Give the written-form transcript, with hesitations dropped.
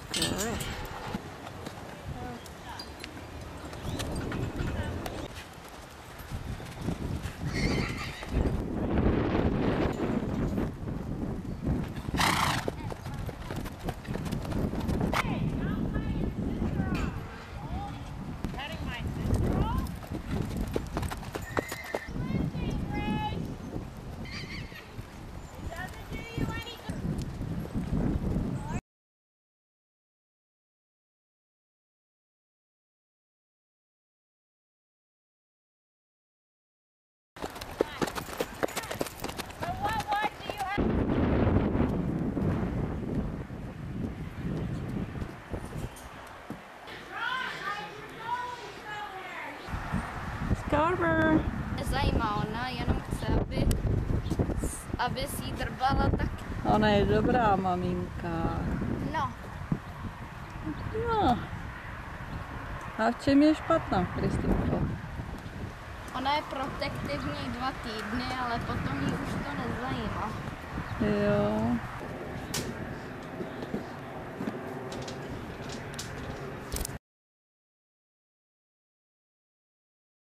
Carver. Nezajímá ona, jenom chce, aby si ji drbala tak. Ona je dobrá maminka. No. No. A v čem je špatná, Kristýnko? Ona je protektivní 2 týdny, ale potom ji už to nezajímá. Jo.